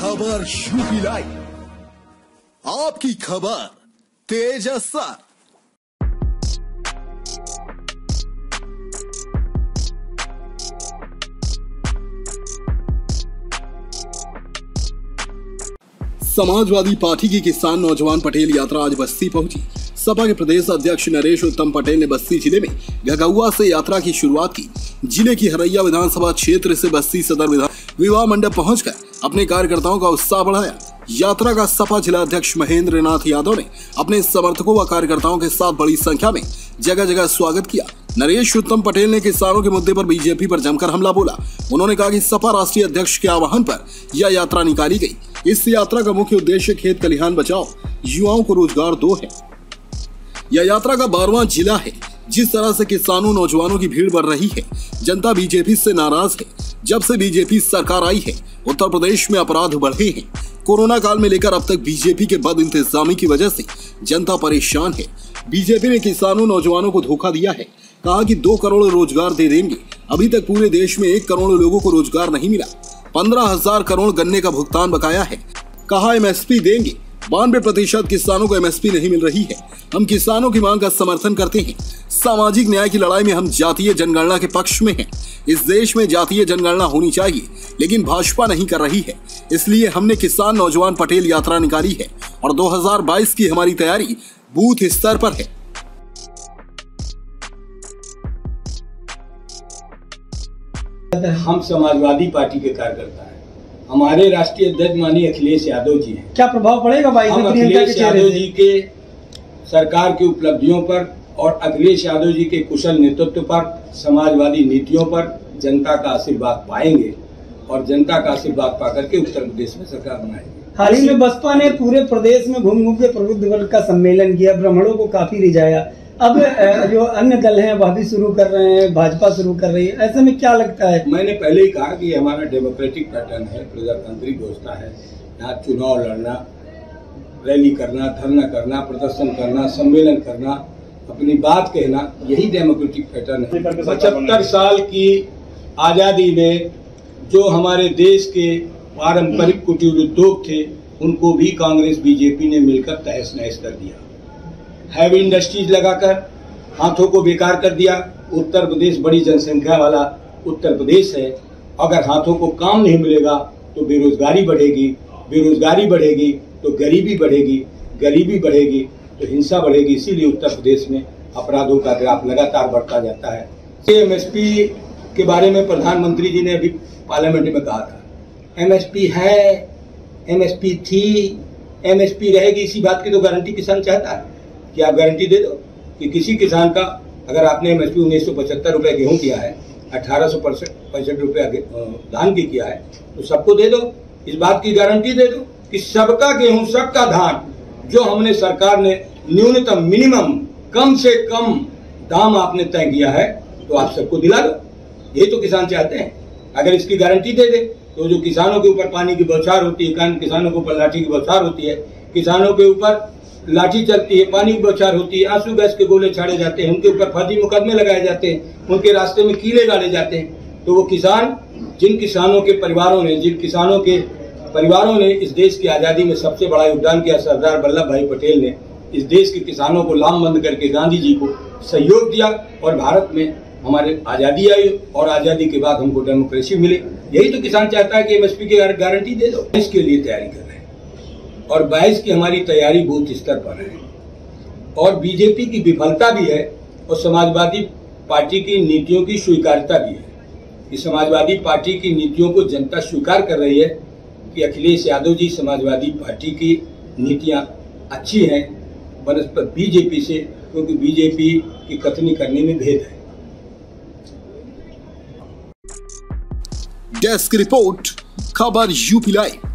खबर UP live, आपकी खबर तेज असर। समाजवादी पार्टी की किसान नौजवान पटेल यात्रा आज बस्ती पहुंची। सपा के प्रदेश अध्यक्ष नरेश उत्तम पटेल ने बस्ती जिले में घगौआ से यात्रा की शुरुआत की। जिले की हरैया विधानसभा क्षेत्र से बस्ती सदर विवाह मंडप पहुंचकर अपने कार्यकर्ताओं का उत्साह बढ़ाया। यात्रा का सपा जिला अध्यक्ष महेंद्र नाथ यादव ने अपने समर्थकों व कार्यकर्ताओं के साथ बड़ी संख्या में जगह जगह स्वागत किया। नरेश उत्तम पटेल ने किसानों के मुद्दे पर बीजेपी पर जमकर हमला बोला। उन्होंने कहा कि सपा राष्ट्रीय अध्यक्ष के आह्वान पर यह यात्रा निकाली गई। इस यात्रा का मुख्य उद्देश्य खेत खलिहान बचाओ, युवाओं को रोजगार दो है। यह यात्रा का 12वां जिला है। जिस तरह से किसानों नौजवानों की भीड़ बढ़ रही है, जनता बीजेपी से नाराज है। जब से बीजेपी सरकार आई है, उत्तर प्रदेश में अपराध बढ़े हैं। कोरोना काल में लेकर अब तक बीजेपी के बद इंतजामी की वजह से जनता परेशान है। बीजेपी ने किसानों नौजवानों को धोखा दिया है। कहा कि 2 करोड़ रोजगार दे देंगे। अभी तक पूरे देश में 1 करोड़ लोगों को रोजगार नहीं मिला। 15,000 करोड़ गन्ने का भुगतान बकाया है। कहा एमएसपी देंगे। 92% किसानों को एमएसपी नहीं मिल रही है। हम किसानों की मांग का समर्थन करते हैं। सामाजिक न्याय की लड़ाई में हम जातीय जनगणना के पक्ष में हैं। इस देश में जातीय जनगणना होनी चाहिए, लेकिन भाजपा नहीं कर रही है। इसलिए हमने किसान नौजवान पटेल यात्रा निकाली है और 2022 की हमारी तैयारी बूथ स्तर पर है। हम समाजवादी पार्टी के कार्यकर्ता हैं। हमारे राष्ट्रीय अध्यक्ष माननीय अखिलेश यादव जी हैं। क्या प्रभाव पड़ेगा भाई? हम अखिलेश यादव जी के सरकार की उपलब्धियों पर और अखिलेश यादव जी के कुशल नेतृत्व पर, समाजवादी नीतियों पर जनता का आशीर्वाद पाएंगे और जनता का आशीर्वाद पाकर के उत्तर प्रदेश में सरकार बनाएंगे। हाल ही में बसपा ने पूरे प्रदेश में घूम के प्रबुद्ध वर्ग का सम्मेलन किया, ब्राह्मणों को काफी रिझाया। अब जो अन्य दल हैं वह भी शुरू कर रहे हैं, भाजपा शुरू कर रही है। ऐसे में क्या लगता है? मैंने पहले ही कहा कि हमारा डेमोक्रेटिक पैटर्न है, प्रजातांत्रिक व्यवस्था है। यहाँ चुनाव लड़ना, रैली करना, धरना करना, प्रदर्शन करना, सम्मेलन करना, अपनी बात कहना, यही डेमोक्रेटिक पैटर्न है। 75 साल की आजादी में जो हमारे देश के पारंपरिक कुटीर उद्योग थे, उनको भी कांग्रेस बीजेपी ने मिलकर तहस नहस कर दिया। हैवी इंडस्ट्रीज लगाकर हाथों को बेकार कर दिया। उत्तर प्रदेश बड़ी जनसंख्या वाला उत्तर प्रदेश है। अगर हाथों को काम नहीं मिलेगा तो बेरोजगारी बढ़ेगी, बेरोजगारी बढ़ेगी तो गरीबी बढ़ेगी, गरीबी बढ़ेगी तो हिंसा बढ़ेगी। इसीलिए उत्तर प्रदेश में अपराधों का ग्राफ लगातार बढ़ता जाता है। एमएसपी के बारे में प्रधानमंत्री जी ने अभी पार्लियामेंट में कहा था, एमएसपी है, एमएसपी थी, एमएसपी रहेगी। इसी बात की तो गारंटी किसान चाहता है कि आप गारंटी दे दो कि किसी किसान का अगर आपने एमएसपी 1975 रुपए गेहूं किया है, 1865 रुपया धान की किया है, तो सबको दे दो। इस बात की गारंटी दे दो कि सबका गेहूं, सबका धान जो हमने सरकार ने न्यूनतम मिनिमम कम से कम दाम आपने तय किया है, तो आप सबको दिला दो। यही तो किसान चाहते हैं। अगर इसकी गारंटी दे दे तो जो किसानों के ऊपर पानी की बौछार होती है, किसानों के ऊपर लाठी की बौछार होती है, किसानों के ऊपर लाठी चलती है, पानी की बौछार होती है, आंसू गैस के गोले छाड़े जाते हैं, उनके ऊपर फर्जी मुकदमे लगाए जाते हैं, उनके रास्ते में कीले गाड़े जाते हैं, तो वो किसान, जिन किसानों के परिवारों ने इस देश की आज़ादी में सबसे बड़ा योगदान किया, सरदार वल्लभ भाई पटेल ने इस देश के किसानों को लामबंद करके गांधी जी को सहयोग दिया और भारत में हमारे आज़ादी आई और आज़ादी के बाद हमको डेमोक्रेसी मिली। यही तो किसान चाहता है कि एमएसपी की गारंटी दे दो। इसके लिए तैयारी कर रहे हैं और 22 की हमारी तैयारी बूथ स्तर पर है और बीजेपी की विफलता भी है और समाजवादी पार्टी की नीतियों की स्वीकार्यता भी है। कि समाजवादी पार्टी की नीतियों को जनता स्वीकार कर रही है कि अखिलेश यादव जी समाजवादी पार्टी की नीतियां अच्छी हैं बनस्पत बीजेपी से, क्योंकि बीजेपी की कथनी करने में भेद है। डेस्क रिपोर्ट, खबर यूपी लाइव।